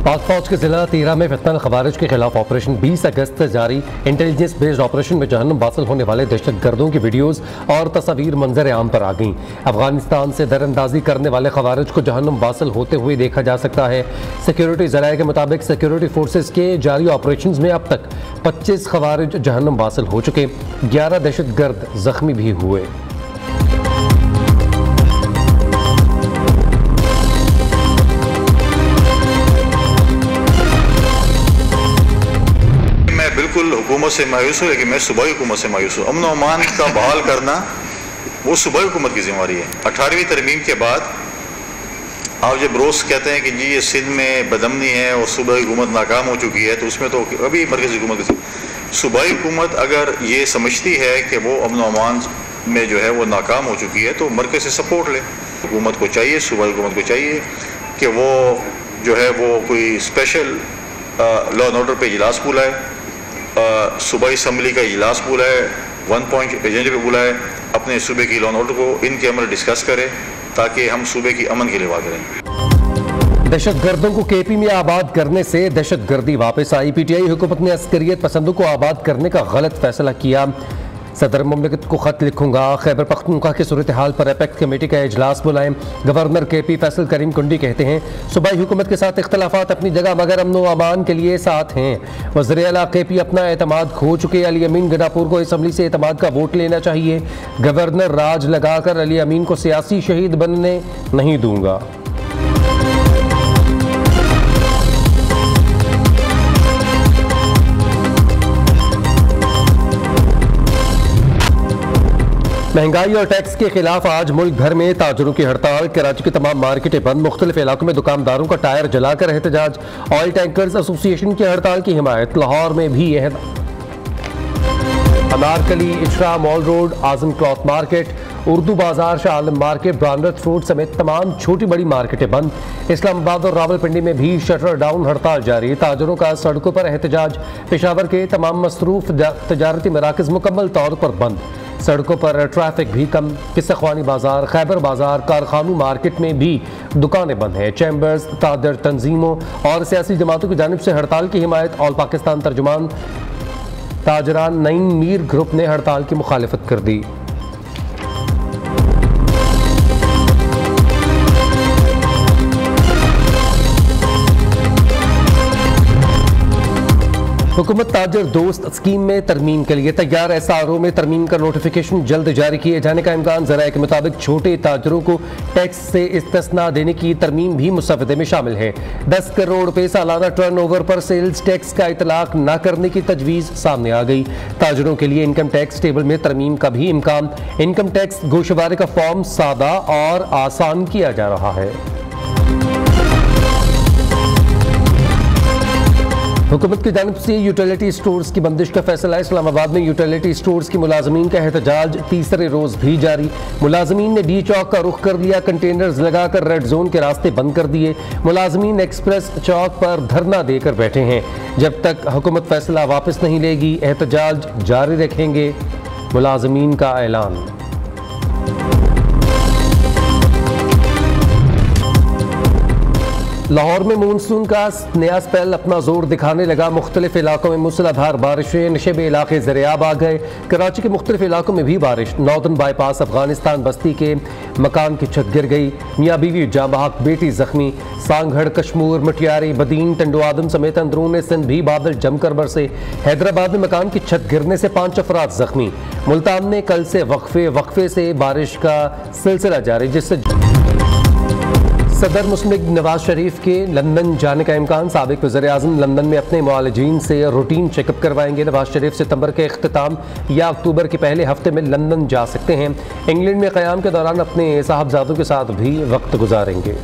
पाक फौज के जिला तीरा में फितनल खवारिज के खिलाफ ऑपरेशन 20 अगस्त से जारी इंटेलिजेंस बेस्ड ऑपरेशन में जहन्नुम वासिल होने वाले दहशत गर्दों की वीडियोज़ और तस्वीर मंजर आम पर आ गईं। अफगानिस्तान से दरअंदाजी करने वाले खवारिज को जहन्नुम वासिल होते हुए देखा जा सकता है। सिक्योरिटी ज़राए के मुताबिक सिक्योरिटी फोर्सेज के जारी ऑपरेशन में अब तक 25 खवारिज जहन्नुम वासिल हो चुके, 11 दहशत गर्द जख्मी भी हुए। बिल्कुल हुकूमत से मायूस हूँ, लेकिन मैं सूबाई हुकूमत से मायूस हूँ। अमन व अमान का बहाल करना वो सूबाई हुकूमत की जिम्मेदारी है। 18वीं तरमीम के बाद आप जब रोज़ कहते हैं कि जी ये सिंध में बदमनी है और सूबाई हुकूमत नाकाम हो चुकी है, तो उसमें तो अभी मरकज़ी हुकूमत सूबाई हुकूमत अगर ये समझती है कि वो अमन व अमान में जो है वो नाकाम हो चुकी है तो मरकज़ से सपोर्ट ले। हुकूमत को चाहिए, सूबाई हुकूमत को चाहिए कि वो जो है वो कोई स्पेशल लॉ एंड ऑर्डर पर इजलास बुलाए, सूबाई असम्बली का इजलास बुलाए, 1 पॉइंट एजेंडे पे बुलाए, अपने सूबे की लॉ एंड ऑर्डर को इनके अमल डिस्कस करे ताकि हम सूबे की अमन के लिए बात करें। दहशत गर्दों को केपी में आबाद करने से दहशत गर्दी वापस आई। पीटीआई हुकूमत ने अस्करियत पसंदों को आबाद करने का गलत फैसला किया। सदर मुमलिकत को खत लिखूंगा, खैबर पख्तूनख्वा की सूरत हाल पर एपेक्स कमेटी का इजलास बुलाएं। गवर्नर केपी फैसल करीम कुंडी कहते हैं सूबाई हुकूमत के साथ इख्तलाफात अपनी जगह मगर अमन व अमान के लिए साथ हैं। वज़ीर आला केपी अपना एतमाद खो चुके, अली अमीन गडापुर को असम्बली से एतमाद का वोट लेना चाहिए। गवर्नर राज लगाकर अली अमीन को सियासी शहीद बनने नहीं दूंगा। महंगाई और टैक्स के खिलाफ आज मुल्क भर में ताजरों की हड़ताल। कराची की तमाम मार्केटें बंद, मुख्तलिफ इलाकों में दुकानदारों का टायर जलाकर एहतजाज। ऑयल टैंकर्स एसोसिएशन की हड़ताल की हिमायत। लाहौर में भी अनारकली, इशरा mall road, Azam cloth market, Urdu Bazaar, Shah Alam market, branded fruit समेत तमाम छोटी बड़ी मार्केटें बंद। इस्लामाबाद और रावलपिंडी में भी शटर डाउन हड़ताल जारी। ताजरों का सड़कों पर एहतजाज। पेशावर के तमाम मसरूफ तजारती मराकज़ मुकम्मल तौर पर बंद, सड़कों पर ट्रैफिक भी कम। किस्साख्वानी बाजार, खैबर बाजार, कारखानू मार्केट में भी दुकानें बंद हैं। चैम्बर्स, ताजर तंजीमों और सियासी जमातों की जानिब से हड़ताल की हिमायत। ऑल पाकिस्तान तर्जुमान ताजरान नईम मीर ग्रुप ने हड़ताल की मुखालिफत कर दी। हुकूमत ताजर दोस्त स्कीम में तरमीम के लिए तैयार। एसआरओ में तरमीम का नोटिफिकेशन जल्द जारी किए जाने का इम्कान। ज़राए के मुताबिक छोटे ताजरों को टैक्स से इस्तिस्ना देने की तरमीम भी मुसवदे में शामिल है। 10 करोड़ रुपए सालाना टर्नओवर पर सेल्स टैक्स का इतलाक न करने की तजवीज़ सामने आ गई। ताजरों के लिए इनकम टैक्स टेबल में तरमीम का भी इम्कान। इनकम टैक्स गोशवारे का फॉर्म सादा और आसान किया जा रहा है। हुकूमत की जानिब से यूटिलिटी स्टोर्स की बंदिश का फैसला। इस्लामाबाद में यूटिलिटी स्टोर्स की मुलाजमीन का एहतजाज तीसरे रोज भी जारी। मुलाजमीन ने डी चौक का रुख कर लिया, कंटेनर्स लगाकर रेड जोन के रास्ते बंद कर दिए। मुलाजमीन एक्सप्रेस चौक पर धरना देकर बैठे हैं। जब तक हुकूमत फैसला वापस नहीं लेगी एहतजाज जारी रखेंगे, मुलाजमीन का ऐलान। लाहौर में मानसून का नया स्पेल अपना जोर दिखाने लगा। मुख्तलिफ इलाकों में मूसलाधार बारिशें, नशेबे इलाके ज़रियाब आ गए। कराची के मुख्तलिफ इलाकों में भी बारिश। नॉर्दर्न बाईपास अफगानिस्तान बस्ती के मकान की छत गिर गई, मियाँ बीवी जाँ बहक, बेटी जख्मी। सांगढ़, कश्मूर, मटियारी, बदीन, टंडोआदम समेत अंदरून सिंध भी बादल जमकर बरसे। हैदराबाद में मकान की छत गिरने से 5 अफराद जख्मी। मुल्तान में कल से वक्फे से बारिश का सिलसिला जारी, जिससे सदर मुस्लिम लीग नवाज शरीफ के लंदन जाने का इम्कान। साबिक वज़ीर आज़म लंदन में अपने मुआलिजीन से रूटीन चेकअप करवाएंगे। नवाज शरीफ सितंबर के इख्तिताम या अक्टूबर के पहले हफ्ते में लंदन जा सकते हैं। इंग्लैंड में क़याम के दौरान अपने साहबजादों के साथ भी वक्त गुजारेंगे।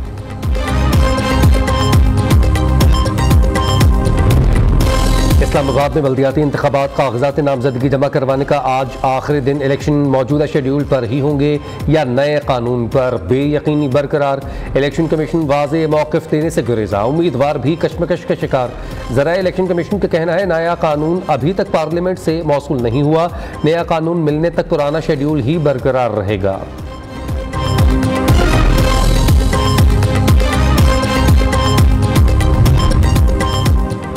इस्लामाबाद में बल्दियाती इंतखाबात कागजात नामजदगी जमा करवाने का आज आखिरी दिन। इलेक्शन मौजूदा शेड्यूल पर ही होंगे या नए कानून पर, बेयकीनी बरकरार। इलेक्शन कमीशन वाज़ेह मौक़िफ़ देने से गुरेजा, उम्मीदवार भी कशमकश का शिकार। ज़रा इलेक्शन कमीशन का कहना है नया कानून अभी तक पार्लियामेंट से मौसूल नहीं हुआ, नया कानून मिलने तक पुराना शेड्यूल ही बरकरार रहेगा।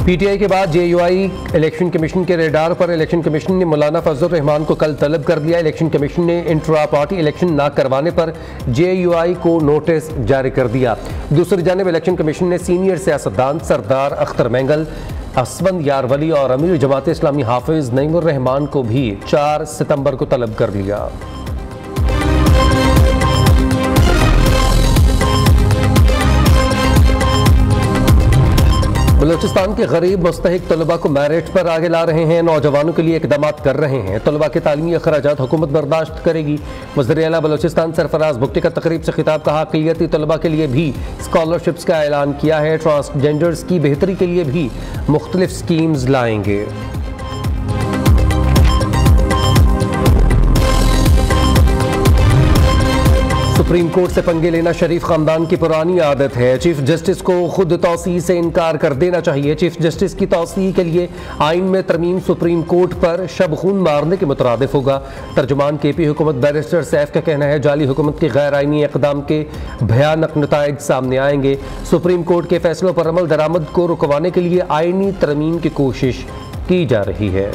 पीटीआई के बाद जेयूआई इलेक्शन कमीशन के रेडार पर। इलेक्शन कमीशन ने मौलाना फजल रहमान को कल तलब कर दिया। इलेक्शन कमीशन ने इंट्रा पार्टी इलेक्शन न करवाने पर जेयूआई को नोटिस जारी कर दिया। दूसरी जानिब इलेक्शन कमीशन ने सीनियर सियासतदान सरदार अख्तर मैंगल, असवंद यारवली और अमीर जमात इस्लामी हाफिज नईमुर रहमान को भी 4 सितंबर को तलब कर लिया। बलूचिस्तान के गरीब मुस्तहिक तलबा को मेरिट पर आगे ला रहे हैं। नौजवानों के लिए इकदाम कर रहे हैं। तलबा के तालीमी अखराजात हुकूमत बर्दाश्त करेगी। वज़ीर आला बलूचिस्तान सरफराज भुट्टी का तकरीब से खिताब। कहा अक़लियती तलबा के लिए भी स्कॉलरशिप्स का ऐलान किया है। ट्रांसजेंडर्स की बेहतरी के लिए भी मुख्तलिफ स्कीम्स लाएंगे। सुप्रीम कोर्ट से पंगे लेना शरीफ खानदान की पुरानी आदत है। चीफ जस्टिस को खुद तौसीह से इनकार कर देना चाहिए। चीफ जस्टिस की तौसीह के लिए आइन में तरमीम सुप्रीम कोर्ट पर शब खून मारने के मुतरादिफ होगा। तर्जुमान केपी हुकूमत बैरिस्टर सैफ का कहना है जाली हुकूमत के गैर आइनी इक़दाम के भयानक नताइज सामने आएंगे। सुप्रीम कोर्ट के फैसलों पर अमल दरामद को रुकवाने के लिए आइनी तरमीम की कोशिश की जा रही है।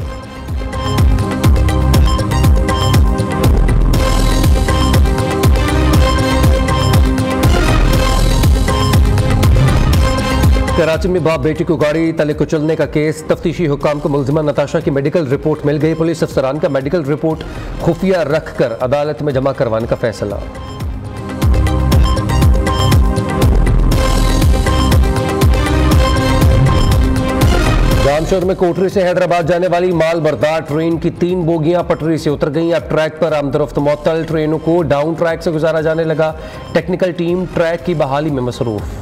कराची में बाप बेटी को गाड़ी तले कुचलने का केस। तफ्तीशी हुक्काम को मुलजिमा नताशा की मेडिकल रिपोर्ट मिल गई। पुलिस अफसरान का मेडिकल रिपोर्ट खुफिया रखकर अदालत में जमा करवाने का फैसला। जामशोर में कोटरी से हैदराबाद जाने वाली माल बरदार ट्रेन की 3 बोगियां पटरी से उतर गईं। अब ट्रैक पर आमदरफ्त मुअत्तल। ट्रेनों को डाउन ट्रैक से गुजारा जाने लगा। टेक्निकल टीम ट्रैक की बहाली में मसरूफ।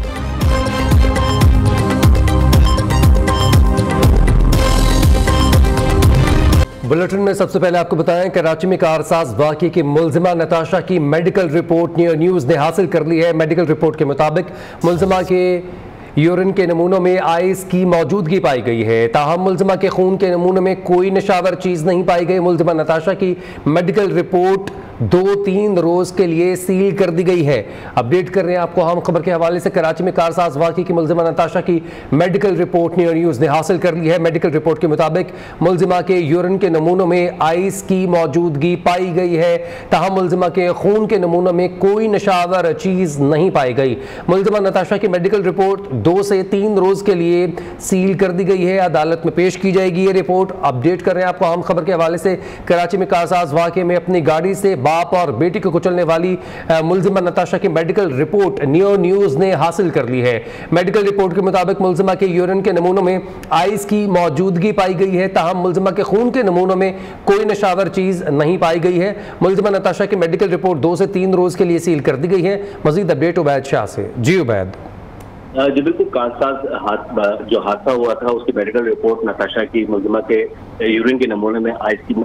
बुलेटिन में सबसे पहले आपको बताएं कराची में कारसाज वाक़े की मुलजिमा नताशा की मेडिकल रिपोर्ट न्यूज़ ने हासिल कर ली है। मेडिकल रिपोर्ट के मुताबिक मुलजिमा के यूरिन के नमूनों में आइस की मौजूदगी पाई गई है। ताहम मुलजिमा के खून के नमूनों में कोई नशावर चीज़ नहीं पाई गई। मुलजिमा नताशा की मेडिकल रिपोर्ट 2-3 रोज के लिए सील कर दी गई है। अपडेट कर रहे हैं आपको हम खबर के हवाले से। कराची में कारसाज वाक़े की मुलजिमा नताशा की मेडिकल रिपोर्ट न्यूज़ ने हासिल कर ली है। मेडिकल रिपोर्ट के मुताबिक मुलजिमा के यूरिन के नमूनों में आइस की मौजूदगी पाई गई है। ताहम मुलजिमा के खून के नमूनों में कोई नशावर चीज़ नहीं पाई गई। मुलजिमा नताशा की मेडिकल रिपोर्ट 2 से 3 रोज के लिए सील कर दी गई है। अदालत में पेश की जाएगी ये रिपोर्ट। अपडेट कर रहे हैं आपको हम खबर के हवाले से। कराची में कारसाज वाक़े में अपनी गाड़ी से बाप और बेटी को कुचलने वाली मुलजिमा नताशा की मेडिकल रिपोर्ट न्यूज़ ने हासिल कर ली है। मेडिकल रिपोर्ट के मुताबिक मुलजिमा के यूरिन के नमूनों में आइस की मौजूदगी पाई गई है। ताहम मुलजिमा के खून के नमूनों में कोई नशावर चीज नहीं पाई गई है। मुलजिमा नताशा की मेडिकल रिपोर्ट 2 से 3 रोज के लिए सील कर दी गई है। मजीद अपडेट उबैद शाह से। जी उबैद। जी बिल्कुल, कारसाज जो हादसा हुआ था उसकी मेडिकल रिपोर्ट नताशा की मुलजिमा के यूरिन के नमूने में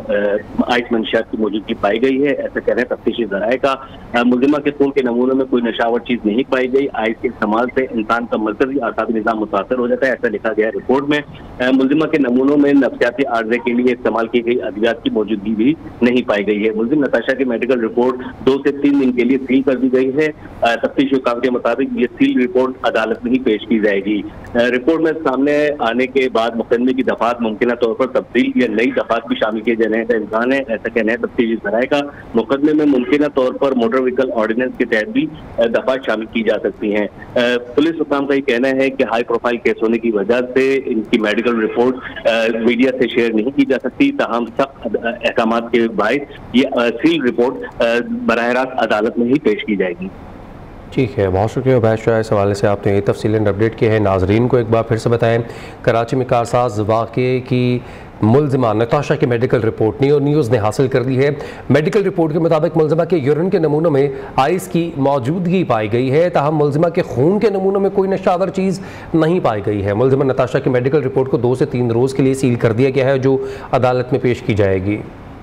आइस मंशियात की मौजूदगी पाई गई है। ऐसा कह रहे हैं तफ्तीशी ज़राए का। मुलजिमा के खून के नमूनों में कोई नशावर चीज़ नहीं पाई गई। आइस के इस्तेमाल से इंसान का मरकजी आसाबी निज़ाम मुतासर हो जाता है, ऐसा लिखा गया है रिपोर्ट में। मुलजिमा के नमूनों में नफ्सियाती आर्जे के लिए इस्तेमाल की गई अद्वियात की मौजूदगी भी नहीं पाई गई है। मुलजिम नताशा की मेडिकल रिपोर्ट 2 से 3 दिन के लिए सील कर दी गई है। तफ्तीशी हुक्काम के मुताबिक ये सील रिपोर्ट अदालत में ही पेश की जाएगी। रिपोर्ट में सामने आने के बाद मुकदमे की दफात मुमकिन तौर पर तब्दील या नई दफात भी शामिल किए जाने का इम्कान है, ऐसा कहना है तफ्तीशी ज़राए का। मुकदमे में मुमकिन तौर पर मोटर व्हीकल ऑर्डिनेंस के तहत भी दफात शामिल की जा सकती हैं। पुलिस हुक्काम का ये कहना है कि हाई प्रोफाइल केस होने की वजह से इनकी मेडिकल रिपोर्ट मीडिया से शेयर नहीं की जा सकती। ताहम सख्त अहकाम के बायस ये सील रिपोर्ट बराह रास्त अदालत में ही पेश की जाएगी। ठीक है, बहुत शुक्रिया उबैद शाह। इस हवाले से आपने ये तफसीलन अपडेट किए हैं। नाजरीन को एक बार फिर से बताएं, कराची में कारसाज वाक़े की मुलजिमा नताशा की मेडिकल रिपोर्ट न्यूज़ ने हासिल कर ली है। मेडिकल रिपोर्ट के मुताबिक मुलजिमा के यूरिन के नमूनों में आइस की मौजूदगी पाई गई है। ताहम मुलजिमा के खून के नमूनों में कोई नशावर चीज़ नहीं पाई गई है। मुलजिमा नताशा की मेडिकल रिपोर्ट को 2 से 3 रोज़ के लिए सील कर दिया गया है, जो अदालत में पेश की जाएगी।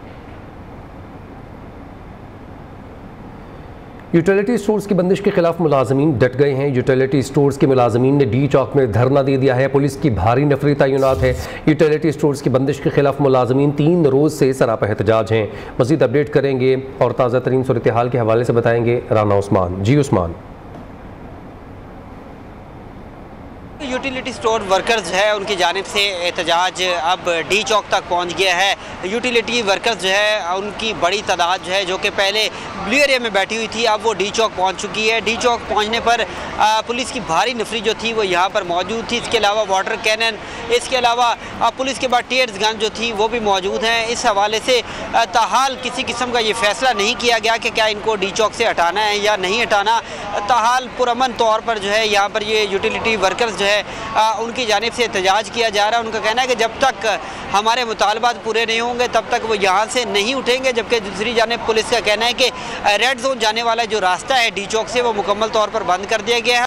यूटिलिटी स्टोर्स की बंदिश के खिलाफ मुलाजमीन डट गए हैं। यूटिलिटी स्टोर्स के मुलाजमीन ने डी चौक में धरना दे दिया है। पुलिस की भारी नफरी तैनात है। यूटिलिटी स्टोर्स की बंदिश के खिलाफ मुलाजमीन 3 रोज़ से सरापा एहतजाज हैं। मज़ीद अपडेट करेंगे और ताज़ा तरीन सूरत हाल के हवाले से बताएंगे राना उस्मान। जी उस्मान। यूटिलिटी स्टोर वर्कर्स है उनकी जानिब से एहतजाज अब डी चौक तक पहुंच गया है। यूटिलिटी वर्कर्स जो है उनकी बड़ी तादाद जो है जो कि पहले ब्लू एरिया में बैठी हुई थी, अब वो डी चौक पहुंच चुकी है। डी चौक पहुंचने पर पुलिस की भारी नफरी जो थी वो यहाँ पर मौजूद थी। इसके अलावा वाटर कैनन, इसके अलावा पुलिस के बाद टीयर्स गन जो थी वो भी मौजूद हैं। इस हवाले से ताहाल किसी किस्म का ये फैसला नहीं किया गया कि क्या इनको डी चौक से हटाना है या नहीं हटाना। ताहाल पुरअमन तौर पर जो है यहाँ पर ये यूटिलिटी वर्कर्स जो है उनकी जानिब से एहतजाज किया जा रहा है। उनका कहना है कि जब तक हमारे मुतालबात पूरे नहीं होंगे तब तक वो यहाँ से नहीं उठेंगे। जबकि दूसरी जानिब पुलिस का कहना है कि रेड जोन जाने वाला जो रास्ता है डी चौक से वो मुकम्मल तौर पर बंद कर दिया गया है।